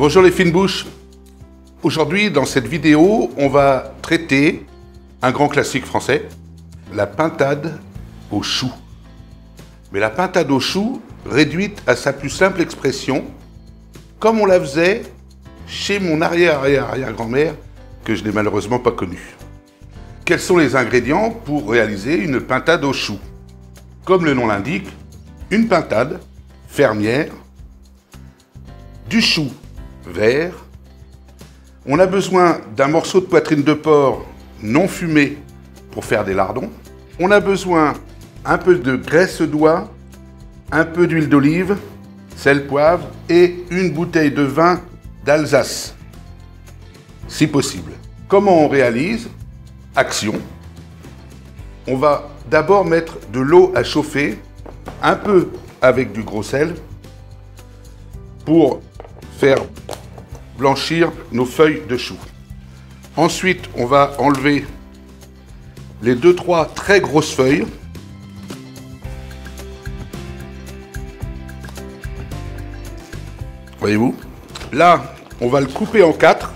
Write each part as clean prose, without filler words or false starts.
Bonjour les fines bouches. Aujourd'hui, dans cette vidéo, on va traiter un grand classique français, la pintade au chou. Mais la pintade au chou réduite à sa plus simple expression, comme on la faisait chez mon arrière-arrière-arrière-grand-mère, que je n'ai malheureusement pas connue. Quels sont les ingrédients pour réaliser une pintade au chou? Comme le nom l'indique, une pintade fermière, du chou vert. On a besoin d'un morceau de poitrine de porc non fumé pour faire des lardons. On a besoin un peu de graisse d'oie, un peu d'huile d'olive, sel, poivre et une bouteille de vin d'Alsace, si possible. Comment on réalise? Action. On va d'abord mettre de l'eau à chauffer, un peu avec du gros sel, pour faire blanchir nos feuilles de chou. Ensuite, on va enlever les 2-3 très grosses feuilles. Voyez-vous? Là, on va le couper en 4.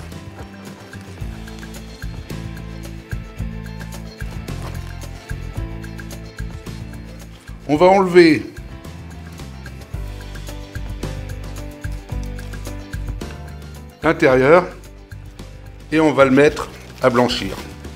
On va enlever l'intérieur et on va le mettre à blanchir.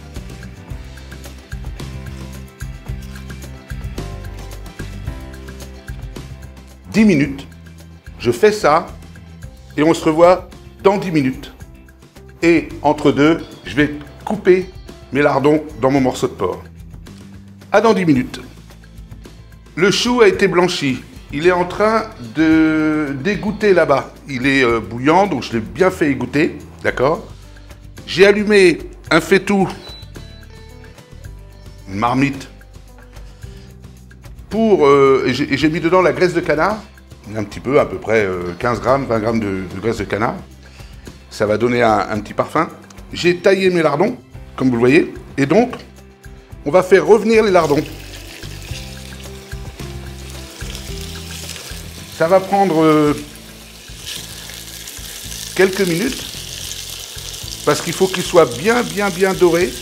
« 10 minutes. Je fais ça et on se revoit dans 10 minutes. Et entre deux, je vais couper mes lardons dans mon morceau de porc. À dans 10 minutes. Le chou a été blanchi. Il est en train de d'égoutter là-bas. Il est bouillant, donc je l'ai bien fait égoutter, d'accord? J'ai allumé un faitout, une marmite, et j'ai mis dedans la graisse de canard, un petit peu, à peu près 15 grammes, 20 grammes de graisse de canard. Ça va donner un petit parfum. J'ai taillé mes lardons, comme vous le voyez, et donc, on va faire revenir les lardons. Ça va prendre quelques minutes parce qu'il faut qu'ils soient bien dorés.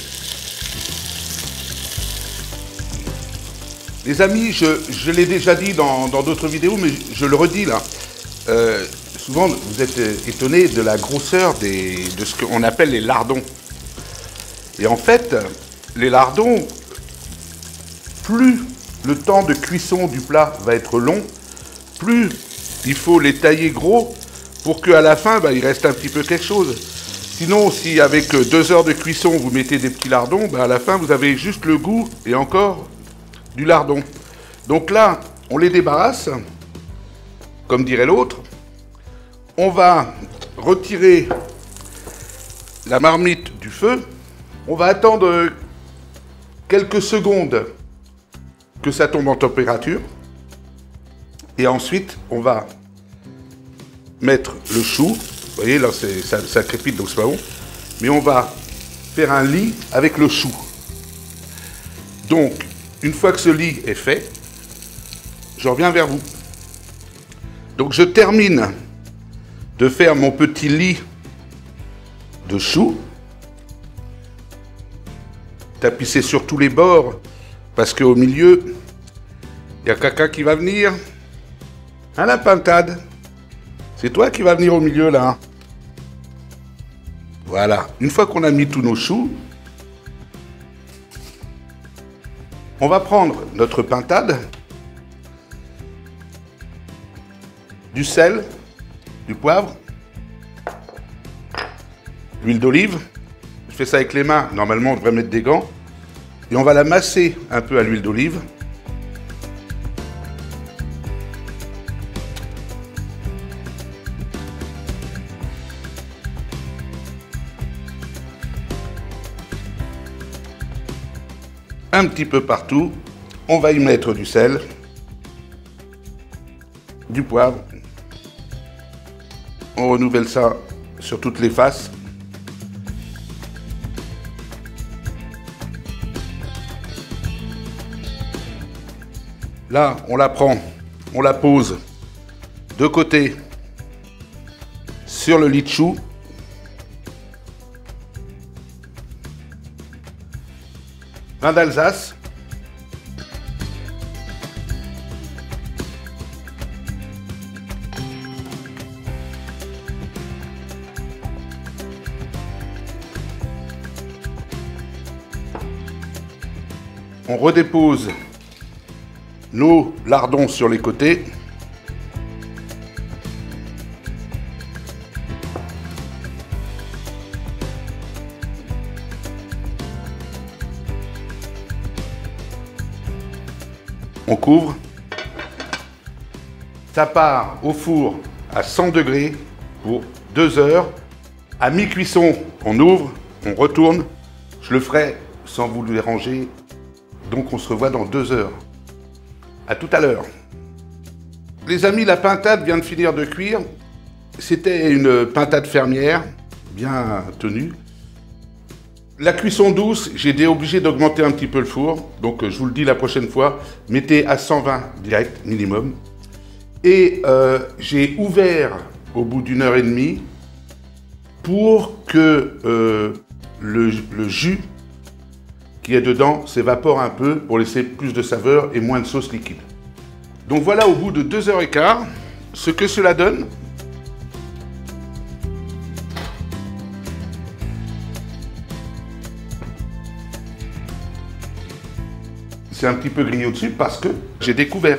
Les amis, je l'ai déjà dit dans d'autres vidéos, mais je le redis là. Souvent, vous êtes étonnés de la grosseur de ce qu'on appelle les lardons. Et en fait, les lardons, plus le temps de cuisson du plat va être long, plus il faut les tailler gros pour qu'à la fin, il reste un petit peu quelque chose. Sinon, si avec 2 heures de cuisson, vous mettez des petits lardons, à la fin, vous avez juste le goût, et encore, du lardon. Donc là, on les débarrasse, comme dirait l'autre. On va retirer la marmite du feu. On va attendre quelques secondes que ça tombe en température. Et ensuite, on va mettre le chou. Vous voyez, là, ça crépite, donc c'est pas bon. Mais on va faire un lit avec le chou. Donc, une fois que ce lit est fait, je reviens vers vous. Donc, je termine de faire mon petit lit de chou. Tapissé sur tous les bords, parce qu'au milieu, il y a quelqu'un qui va venir. À la pintade. C'est toi qui vas venir au milieu, là. Voilà. Une fois qu'on a mis tous nos choux, on va prendre notre pintade, du sel, du poivre, l'huile d'olive. Je fais ça avec les mains. Normalement, on devrait mettre des gants. Et on va la masser un peu à l'huile d'olive. Un petit peu partout. On va y mettre du sel, du poivre. On renouvelle ça sur toutes les faces. Là, on la prend, on la pose de côté sur le lit de chou. Vin d'Alsace. On redépose nos lardons sur les côtés. On couvre. Ça part au four à 100 degrés pour 2 heures. À mi-cuisson, on ouvre, on retourne. Je le ferai sans vous le déranger. Donc on se revoit dans 2 heures. À tout à l'heure. Les amis, la pintade vient de finir de cuire. C'était une pintade fermière, bien tenue. La cuisson douce, j'ai été obligé d'augmenter un petit peu le four. Donc je vous le dis la prochaine fois, mettez à 120 direct, minimum. Et j'ai ouvert au bout d'1 heure et demie pour que le jus qui est dedans s'évapore un peu pour laisser plus de saveur et moins de sauce liquide. Donc voilà, au bout de 2 heures et quart, ce que cela donne. C'est un petit peu grillé au-dessus parce que j'ai découvert.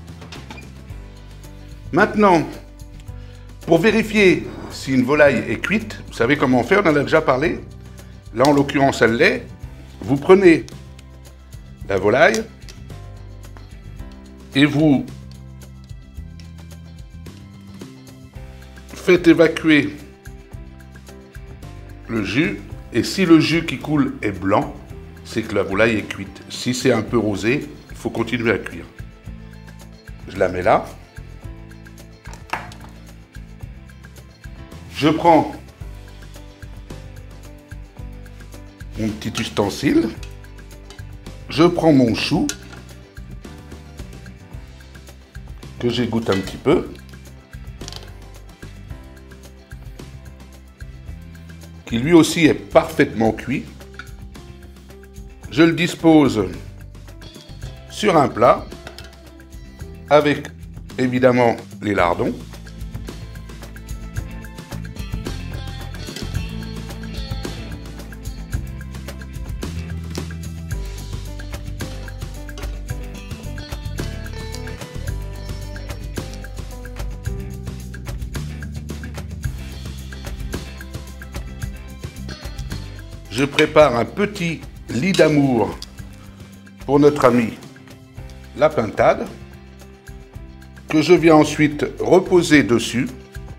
Maintenant, pour vérifier si une volaille est cuite, vous savez comment on fait, on en a déjà parlé. Là, en l'occurrence, elle l'est. Vous prenez la volaille et vous faites évacuer le jus. Et si le jus qui coule est blanc, c'est que la volaille est cuite. Si c'est un peu rosé, il faut continuer à cuire. Je la mets là. Je prends mon petit ustensile. Je prends mon chou que j'égoutte un petit peu. Qui lui aussi est parfaitement cuit. Je le dispose sur un plat avec évidemment les lardons. Je prépare un petit lit d'amour pour notre ami la pintade, que je viens ensuite reposer dessus.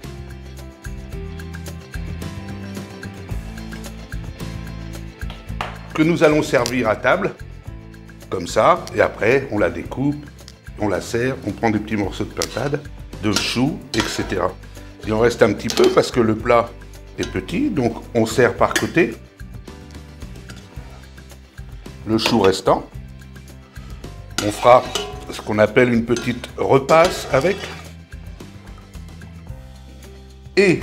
Que nous allons servir à table, comme ça, et après on la découpe, on la sert, on prend des petits morceaux de pintade, de chou, etc. Il en reste un petit peu parce que le plat est petit, donc on sert par côté. Le chou restant, on fera ce qu'on appelle une petite repasse avec. Et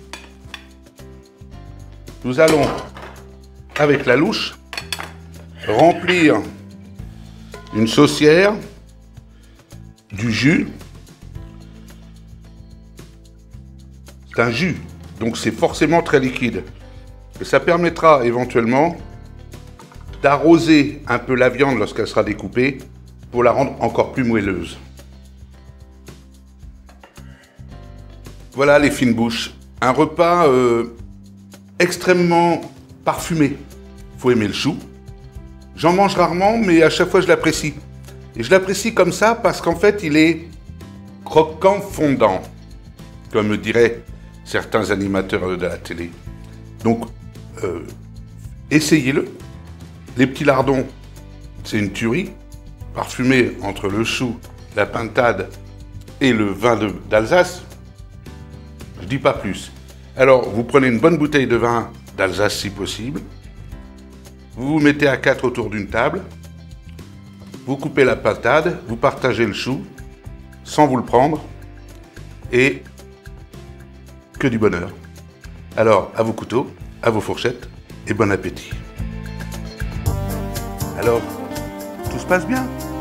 nous allons, avec la louche, remplir une saucière, du jus. C'est un jus, donc c'est forcément très liquide. Et ça permettra éventuellement d'arroser un peu la viande lorsqu'elle sera découpée pour la rendre encore plus moelleuse. Voilà les fines bouches. Un repas extrêmement parfumé. Il faut aimer le chou. J'en mange rarement, mais à chaque fois je l'apprécie. Et je l'apprécie comme ça parce qu'en fait il est croquant fondant, comme diraient certains animateurs de la télé. Donc essayez-le. Les petits lardons, c'est une tuerie, parfumé entre le chou, la pintade et le vin d'Alsace. Je dis pas plus. Alors, vous prenez une bonne bouteille de vin d'Alsace si possible. Vous vous mettez à 4 autour d'une table. Vous coupez la pintade, vous partagez le chou, sans vous le prendre. Et que du bonheur. Alors, à vos couteaux, à vos fourchettes, et bon appétit. Alors, tout se passe bien?